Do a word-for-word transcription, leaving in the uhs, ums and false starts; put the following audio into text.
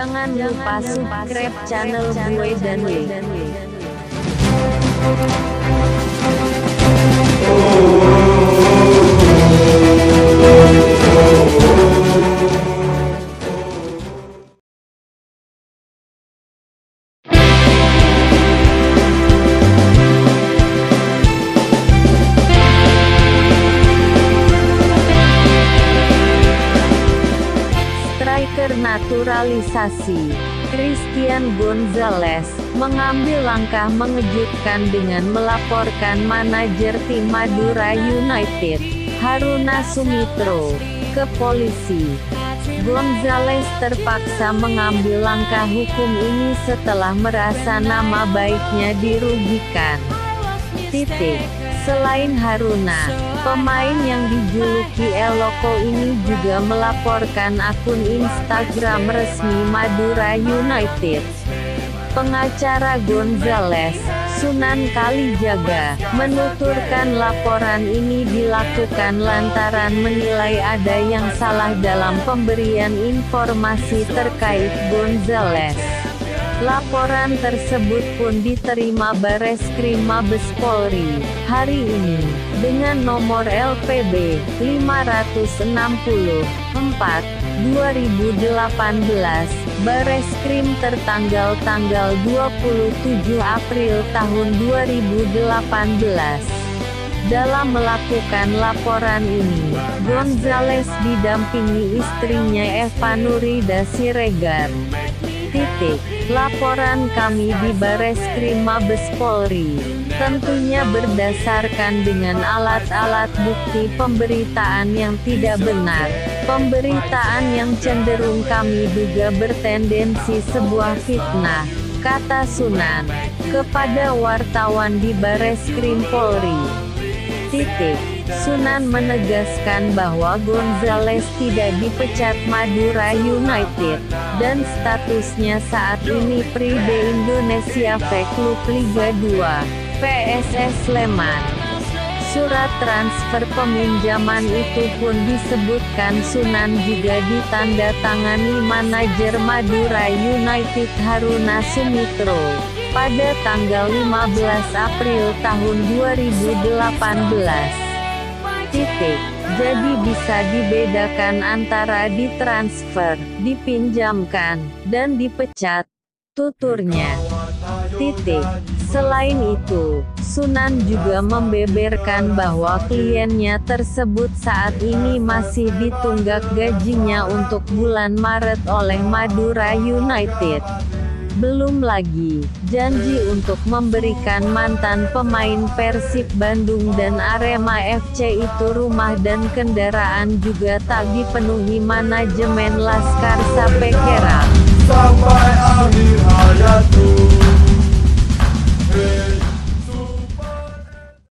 Jangan lupa subscribe channel gue dan like. Striker naturalisasi, Christian Gonzalez, mengambil langkah mengejutkan dengan melaporkan manajer tim Madura United, Haruna Sumitra, ke polisi. Gonzalez terpaksa mengambil langkah hukum ini setelah merasa nama baiknya dirugikan. Titik. Selain Haruna, pemain yang dijuluki El Loco ini juga melaporkan akun Instagram resmi Madura United. Pengacara Gonzalez, Sunan Kalijaga, menuturkan laporan ini dilakukan lantaran menilai ada yang salah dalam pemberian informasi terkait Gonzalez. Laporan tersebut pun diterima Bareskrim Mabes Polri hari ini dengan nomor L P B lima enam empat dua ribu delapan belas. Bareskrim tertanggal tanggal dua puluh tujuh April tahun dua ribu delapan belas. Dalam melakukan laporan ini, Gonzalez didampingi istrinya Eva Nurida Siregar. Titik. Laporan kami di Bareskrim Mabes Polri, tentunya berdasarkan dengan alat-alat bukti pemberitaan yang tidak benar, pemberitaan yang cenderung kami duga bertendensi sebuah fitnah, kata Sunan, kepada wartawan di Bareskrim Polri. Titik. Sunan menegaskan bahwa Gonzalez tidak dipecat Madura United, dan statusnya saat ini Pri de Indonesia V Klub Liga dua, P S S Sleman. Surat transfer peminjaman itu pun disebutkan Sunan juga ditandatangani manajer Madura United Haruna Sumitra, pada tanggal lima belas April tahun dua ribu delapan belas. Titik. Jadi bisa dibedakan antara ditransfer, dipinjamkan, dan dipecat, tuturnya. Titik. Selain itu, Sunan juga membeberkan bahwa kliennya tersebut saat ini masih ditunggak gajinya untuk bulan Maret oleh Madura United. Belum lagi, janji untuk memberikan mantan pemain Persib Bandung dan Arema F C itu rumah dan kendaraan juga tak dipenuhi manajemen Laskar Sapekera. Sampai akhir hayatku.